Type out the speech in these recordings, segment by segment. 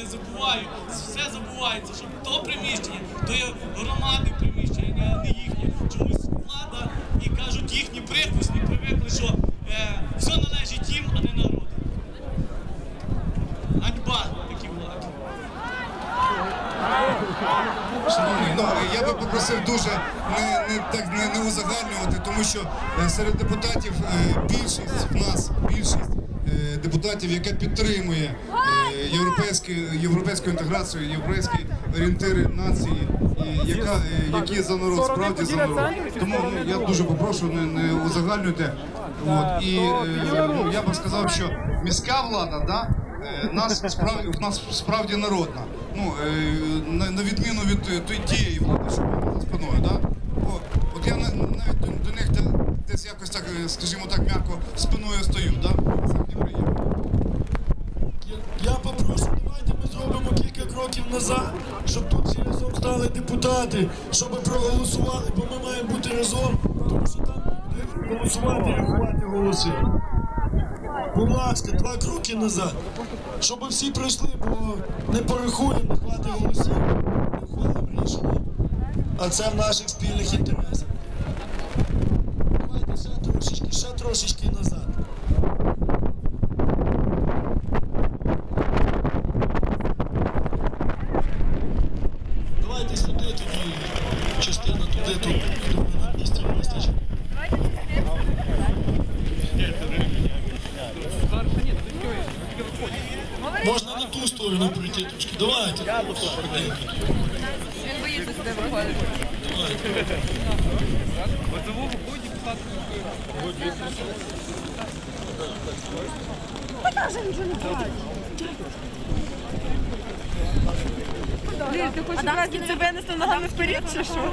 забуваю, все забувається, що то приміщення, то є громади приміщення, а не їхнє. Чомусь влада і кажуть їхні прихвостні привикли, що все належить їм, а не народу. Ганьба такі влади. Шановні, я би попросив дуже не узагальнювати, тому що серед депутатів більшість депутатів, яка підтримує європейську інтеграцію, європейські орієнтири нації, які за народ, справді за народ. Тому я дуже попрошу, не узагальнюйте. І я б сказав, що міська влада, в нас справді народна. На відміну від тієї влади, що була за спиною. От я навіть до них десь якось так, скажімо так, м'яко спиною стою. Це мені приємно. Я попрошу, давайте ми зробимо кілька кроків назад, щоб тут всі разом стали депутати, щоб проголосували, бо ми маємо бути разом, тому що там буде голосувати і рахувати голоси. Будь ласка, 2 кроки назад, щоб всі пройшли, бо не порахуємо, не хватить голосів, не ухвалимо рішення, а це в наших спільних інтересах. Давайте ще трошечки назад. Давайте сюди, тоді частина туди, тут на місці вистачить. Можна на ту сторону прийти трошки. Давайте. Він боїться сюди виходити. Ліль, ти хочеш разі це винести ногами вперед, чи що?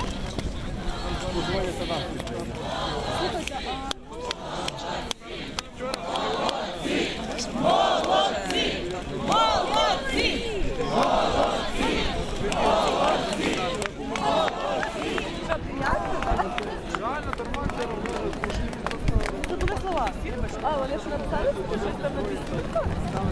Молодці! Молодці! Реально нормально робили. Це були слова. А, вони ж написали, що щось там написано.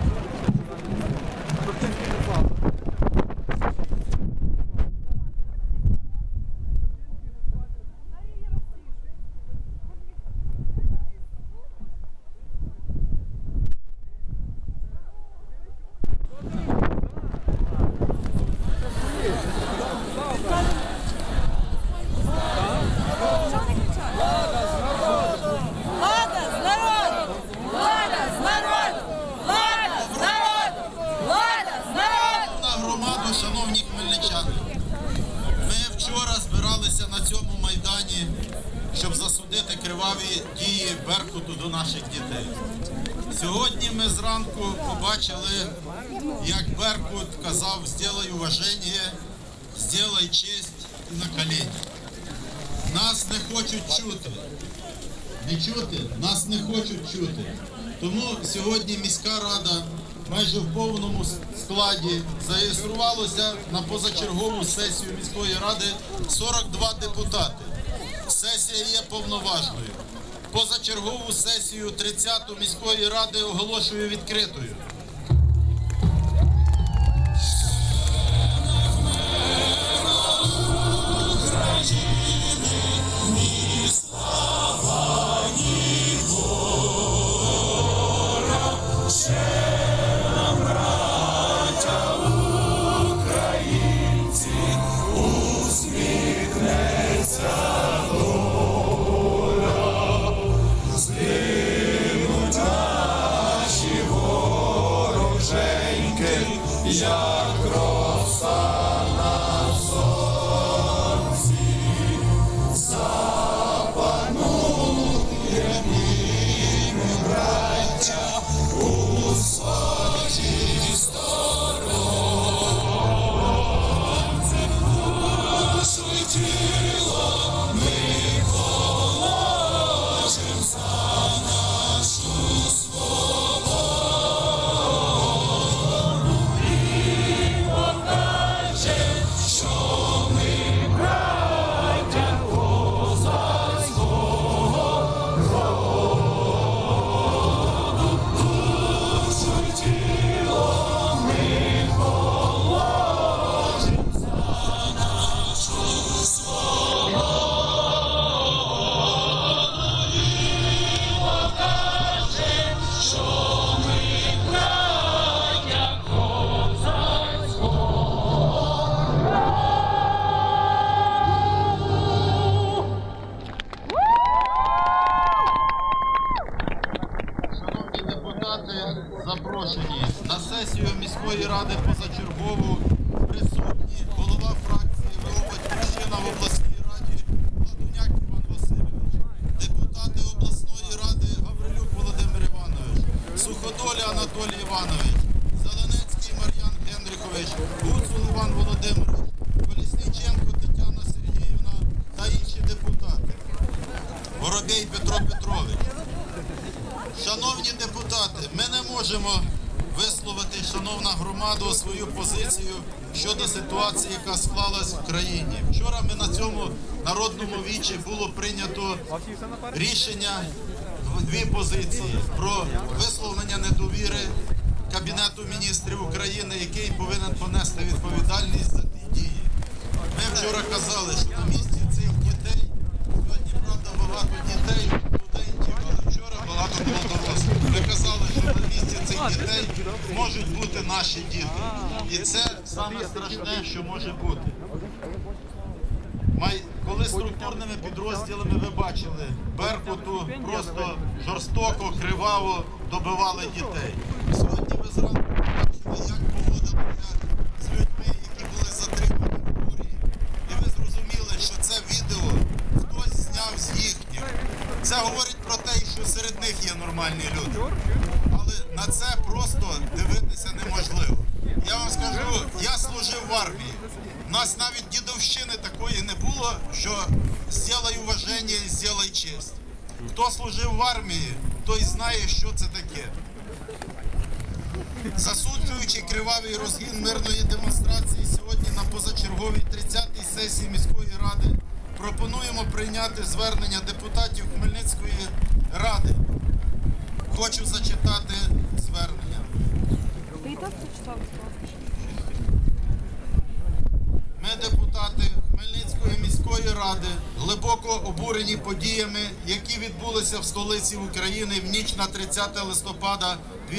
Шановні хмельничани, ми вчора збиралися на цьому майдані, щоб засудити криваві дії Беркуту до наших дітей. Сьогодні ми зранку побачили, як Беркут казав: «Сделай уваження, сделай честь і на коліні». Нас не хочуть чути. Не чути? Нас не хочуть чути. Тому сьогодні міська рада майже в повному складі зареєструвалося на позачергову сесію міської ради 42 депутати. Сесія є повноважною. Позачергову сесію 30-ту міської ради оголошую відкритою. Як роса на сонці, запанує ми, браття, у своїй стороні. Душу й тіло ми положим за нашу свободу. на сесію міської ради позачергову присутні голова фракції ВО «Батьківщина» в обласній раді Ладуняк Іван Васильович, депутати обласної ради Гаврилюк Володимир Іванович, Суходоля Анатолій Іванович, Зеленецький Мар'ян Генрихович, Гуцул Іван Володимирович, Колісніченко Тетяна Сергіївна та інші депутати. Воробей Петро Петрович. Шановні депутати, ми не можемо висловити, шановна громада, свою позицію щодо ситуації, яка склалась в країні. Вчора ми на цьому народному вічі було прийнято рішення, дві позиції про висловлення недовіри Кабінету міністрів України, який повинен понести відповідальність за ті дії. Ми вчора казали, що на місці цих дітей, сьогодні, правда, багато дітей, студентів, але вчора багато було дорослих. Ми казали, що на місці цих дітей можуть бути наші діти. І це саме страшне, що може бути. Коли структурними підрозділами, ви бачили, Беркуту просто жорстоко, криваво добивали дітей. Сьогодні ви зранку побачили, як поводилися з людьми, які були затримані в Бурі. І ви зрозуміли, що це відео хтось зняв з їхніх. Це говорить про те, що серед них є нормальні люди. Але на це просто дивитися неможливо. Я вам скажу, я служив в армії. У нас навіть дідовщини такої не було, що «зробай уваження і зробай честь». Хто служив в армії, той знає, що це таке. Засуджуючи кривавий розгін мирної демонстрації сьогодні на позачерговій 30-й сесії міської ради, пропонуємо прийняти звернення депутатів Хмельницької ради. Хочу зачитати звернення. Ти і так прочитав? Ми, депутати Хмельницької міської ради, глибоко обурені подіями, які відбулися в столиці України в ніч на 30 листопада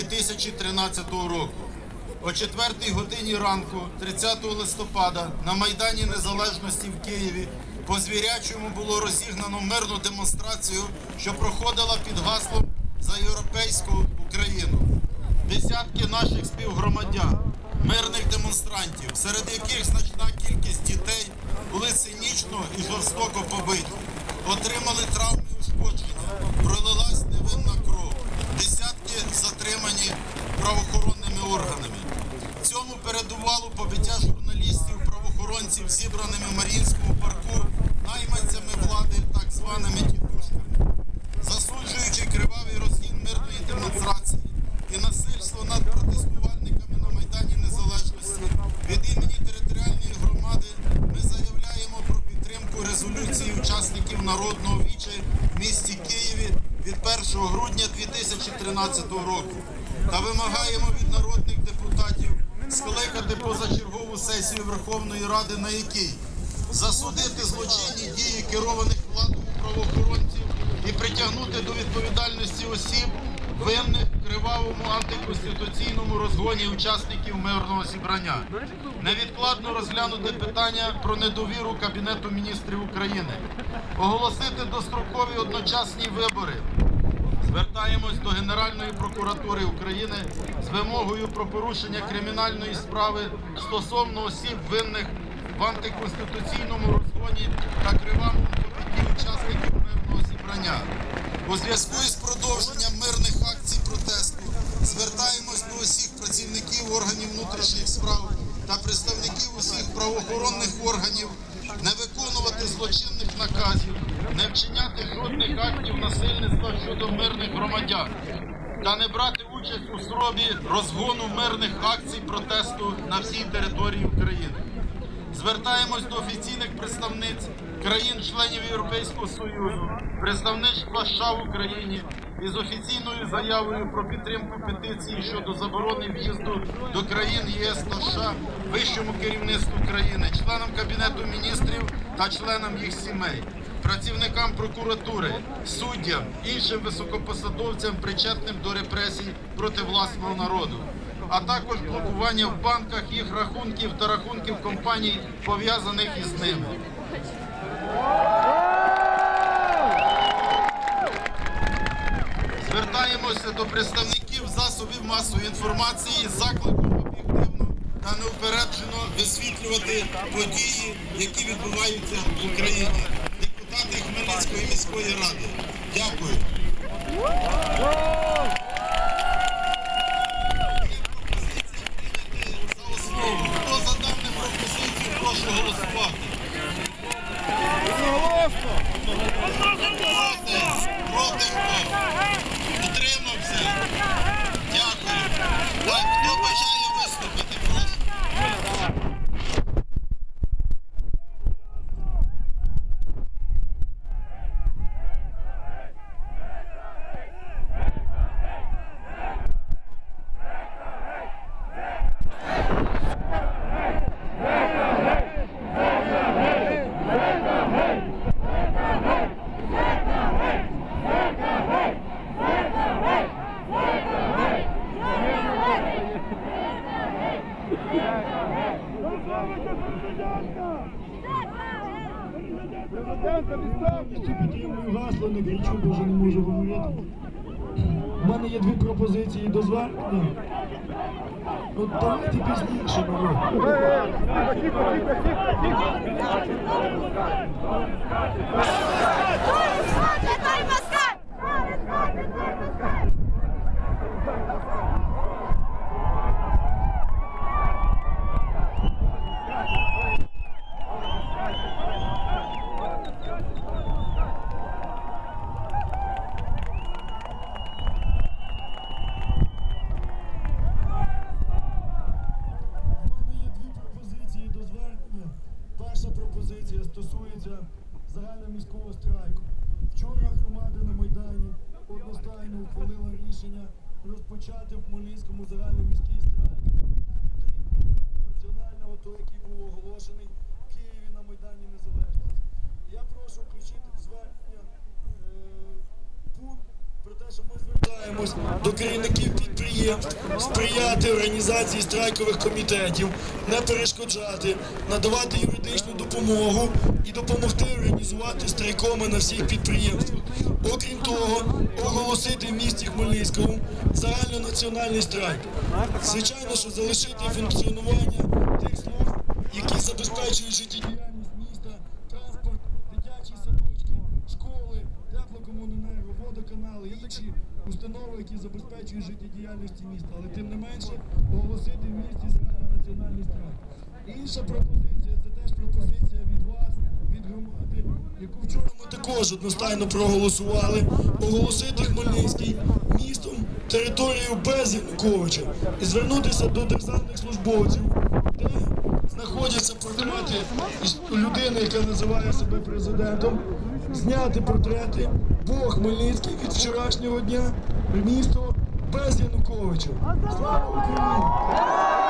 2013 року. О 4 годині ранку 30 листопада на Майдані Незалежності в Києві по-звірячому було розігнано мирну демонстрацію, що проходила під гаслом «За європейську Україну». Десятки наших співгромадян, мирних демонстрантів, серед яких значна кількість дітей, були цинічно і жорстоко побиті, отримали травми і ушкодження, пролилась невинна кров, десятки затримані правоохоронними органами. Цьому передувало побиття журналістів, правоохоронців, зібраними в Маріїнському парку, найманцями влади, так званими тітушками. Засуджуючи кривавий розгін мирної демонстрації і насильство над протестувальниками на Майдані Незалежності, від імені територіальної громади ми заявляємо про підтримку резолюції учасників Народного віча в місті Києві від 1 грудня 2013 року та вимагаємо від народних депутатів скликати позачергову сесію Верховної Ради, на якій засудити злочинні дії керованих владою правоохоронців і притягнути до відповідальності осіб, винних в кривавому антиконституційному розгоні учасників мирного зібрання. Невідкладно розглянути питання про недовіру Кабінету міністрів України. Оголосити дострокові одночасні вибори. Звертаємось до Генеральної прокуратури України з вимогою про порушення кримінальної справи стосовно осіб, винних в антиконституційному розгоні та кривавому побитті учасників мирного зібрання. У зв'язку із продовженням мирних акцій протесту звертаємось до усіх працівників органів внутрішніх справ та представників усіх правоохоронних органів не виконувати злочинних наказів, не вчиняти жодних актів насильництва щодо мирних громадян та не брати участь у спробі розгону мирних акцій протесту на всій території України. Звертаємось до офіційних представниць країн-членів Європейського Союзу, представництва США в Україні із офіційною заявою про підтримку петиції щодо заборони в'їзду до країн ЄС та США вищому керівництву країни, членам Кабінету міністрів та членам їх сімей, працівникам прокуратури, суддям, іншим високопосадовцям, причетним до репресій проти власного народу, а також блокування в банках їх рахунків та рахунків компаній, пов'язаних із ними. Звертаємося до представників засобів масової інформації з закликом об'єктивно та неупереджено висвітлювати події, які відбуваються в Україні. Депутати Хмельницької міської ради. Дякую. Хто за дану пропозицію, прошу голосувати. Проти хто? Утримався? Дякую. Так, хто бажає виступити, прошу. Підтримую гасло, не кричу, бо вже не можу говорити. У мене є дві пропозиції до звернення. От давайте пізніше, народ. Перша пропозиція стосується загальноміського страйку. Вчора громада на Майдані одностайно ухвалила рішення розпочати в Хмельницькому загальноміський страйк на підтримку національного, той, який був оголошений в Києві на Майдані Незалежності. Я прошу включити в звернення пункт про те, що ми звертаємось до керівників підприємств сприяти організації страйкових комітетів, не перешкоджати, надавати юридичну допомогу і допомогти організувати страйкоми на всіх підприємствах. Окрім того, оголосити в місті Хмельницькому загальнонаціональний страйк. Звичайно, що залишити функціонування тих служб, які забезпечують життєдіяльність міста, транспорт, дитячі садочки, школи, теплокомуненерго, водоканали, інші установи, які забезпечують життєдіяльність міста. Але тим не менше оголосити в місті загальнонаціональний страйк. Інша пропозиція, це теж пропозиція від вас, від громади, яку вчора ми також одностайно проголосували, оголосити Хмельницький містом територію без Януковича і звернутися до державних службовців, де знаходяться портрети людини, яка називає себе президентом, зняти портрети, бо Хмельницький від вчорашнього дня місто без Януковича. Слава Україні!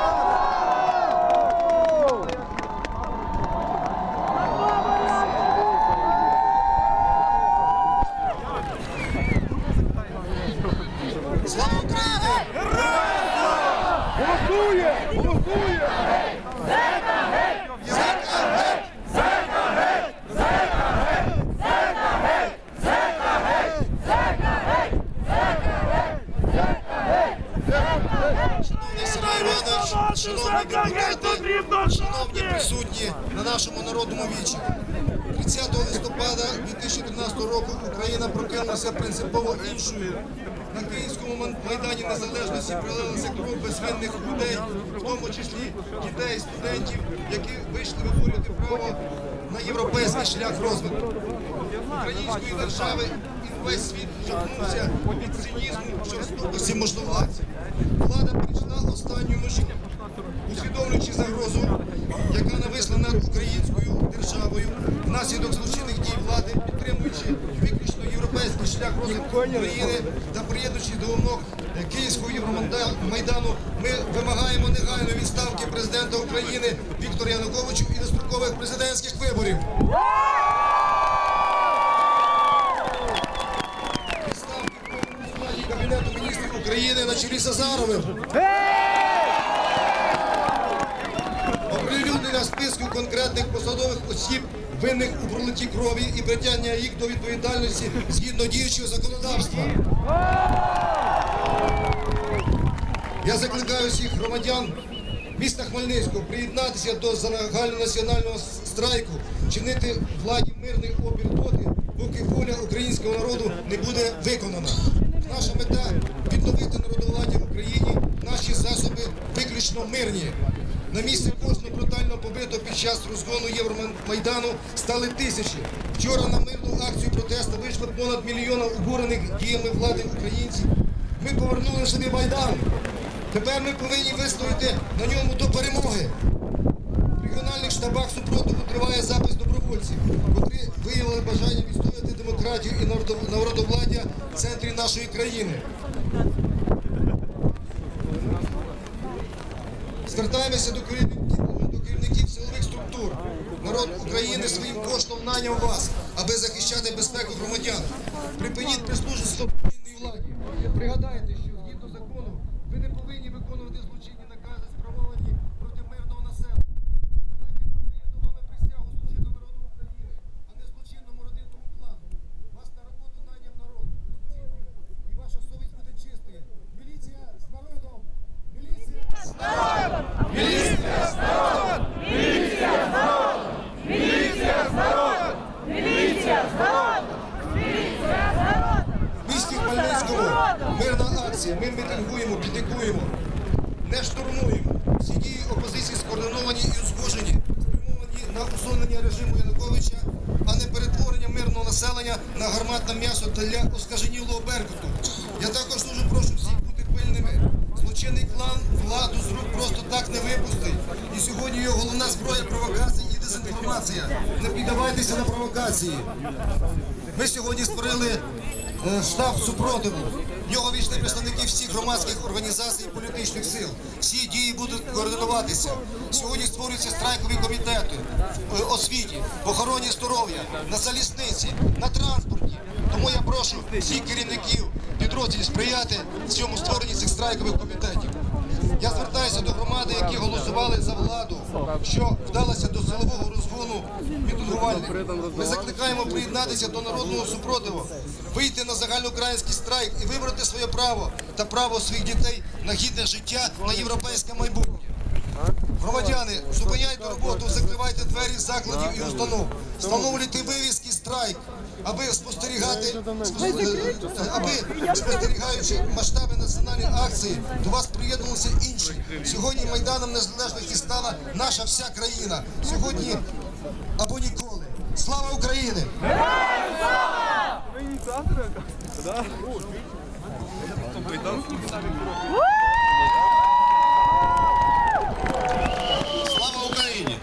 Шановні депутати, шановні присутні на нашому народному вічі. 30 листопада 2013 року Україна прокинулася принципово іншою. На Київському Майдані Незалежності пролилася кров безвинних людей, в тому числі дітей, студентів, які вийшли виборювати право на європейський шлях розвитку української держави, і весь світ жахнувся від цинізму, жорстокості можновладців. Влада прийшла останню межу, усвідомлюючи загрозу, яка нависла над українською державою внаслідок злочинних дій влади, підтримуючи виключно європейський шлях розвитку України та приєднуючись до вимог Київського Євромайдану, ми вимагаємо негайної відставки президента України Віктора Януковича і дострокових президентських виборів. Відставки Кабінету міністрів України на чолі з Азаровим. Оприлюднення списку конкретних посадових осіб, винних у пролитті крові і притягнення їх до відповідальності згідно діючого законодавства. Я закликаю всіх громадян міста Хмельницького приєднатися до загальнонаціонального страйку, чинити владі мирний опір доти, поки воля українського народу не буде виконана. Наша мета – відновити народовладдя в Україні, наші засоби виключно мирні. На місці кожного брутально побитого під час розгону Євромайдану стали тисячі. Вчора на мирну акцію протесту вийшло понад 1 мільйон обурених діями влади українців. Ми повернули собі Майдан. Тепер ми повинні вистояти на ньому до перемоги. В регіональних штабах супротиву триває запис добровольців, котрі виявили бажання відстояти демократію і народовладдя в центрі нашої країни. Звертаємося до керівників силових структур. Народ України своїм коштом наняв вас, аби захищати безпеку громадян. Припиніть прислужництво воєнній владі. Пригадайте, що згідно закону ви не повинні виконувати злочинні накази, спрямовані проти мирного населення. Давайте прийняти вами присягу служити народу України, а не злочинному родинному клану. Вас на роботу наняв народ. І ваша совість буде чистою. Міліція з народом! Міліція з народом! Міліція з народом! Міліція з народом! Міліція з народом! Міліція з народом! Міліція з народом! В місті Хмельницькому мирна акція. Ми мітингуємо, пікетуємо, не штурмуємо. Всі дії опозиції скоординовані і узгоджені, спрямовані на усунення режиму Януковича, а не перетворення мирного населення на гарматне м'ясо для оскаженілого Беркуту. Я також дуже прошу всіх бути пильними. Злочинний клан владу з рук просто так не випустить. І сьогодні його головна зброя – провокація і дезінформація. Не піддавайтеся на провокації. Ми сьогодні створили штаб супротиву. В нього війшли представники всіх громадських організацій і політичних сил. Всі дії будуть координуватися. Сьогодні створюються страйкові комітети в освіті, в охороні здоров'я, на залізниці, на транспорті. Тому я прошу всіх керівників підрозділів сприяти цьому створенні цих страйкових комітетів. Я звертаюся до громади, які голосували за владу, що вдалося до силового розгону мітингувальників. Ми закликаємо приєднатися до народного супротиву, вийти на загальноукраїнський страйк і вибрати своє право та право своїх дітей на гідне життя, на європейське майбутнє. Громадяни, зупиняйте роботу, закривайте двері закладів і установ, встановлюйте вивіски «Страйк», аби спостерігаючи масштаби національної акції, до вас приєднувалися інші. Сьогодні Майданом Незалежності стала наша вся країна. Сьогодні або ніколи. Слава Україні! Слава Україні!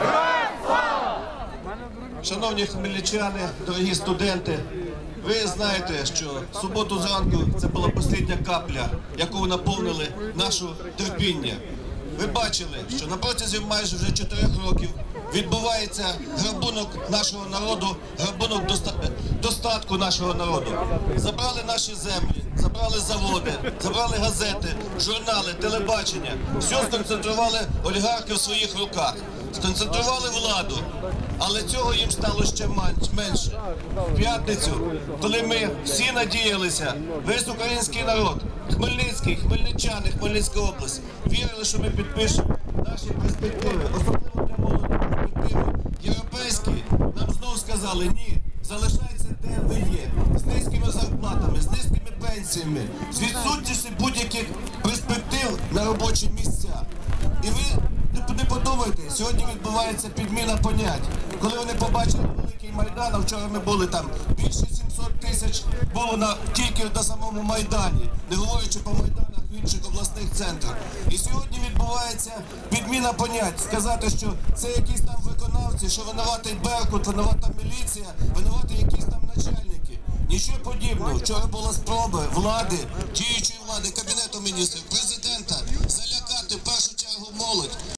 Шановні хмельничани, дорогі студенти, ви знаєте, що в суботу зранку це була остання капля, яку наповнили наше терпіння. Ви бачили, що на протязі майже вже 4 років відбувається грабунок нашого народу, грабунок достатку нашого народу. Забрали наші землі, забрали заводи, забрали газети, журнали, телебачення. Все сконцентрували олігархи в своїх руках, сконцентрували владу. Але цього їм стало ще менше. В п'ятницю, коли ми всі надіялися, весь український народ, Хмельницький, хмельничани, Хмельницька область, вірили, що ми підпишемо наші перспективи, особливо для молоді перспективи європейські, нам знову сказали, ні, залишайтеся де ви є, з низькими зарплатами, з низькими пенсіями, з відсутністю будь-яких перспектив на робочі місця. І ви не подумайте, сьогодні відбувається підміна понять. Коли вони побачили великий Майдан, а вчора ми були там, більше 700 тисяч було тільки на самому Майдані, не говорячи по Майданах в інших обласних центрах. І сьогодні відбувається підміна понять. Сказати, що це якісь там виконавці, що винуватий Беркут, винувата міліція, винуваті якісь там начальники. Нічого подібного. Вчора була спроба влади, діючої влади, Кабінету міністрів, президента залякати в першу чергу молодь.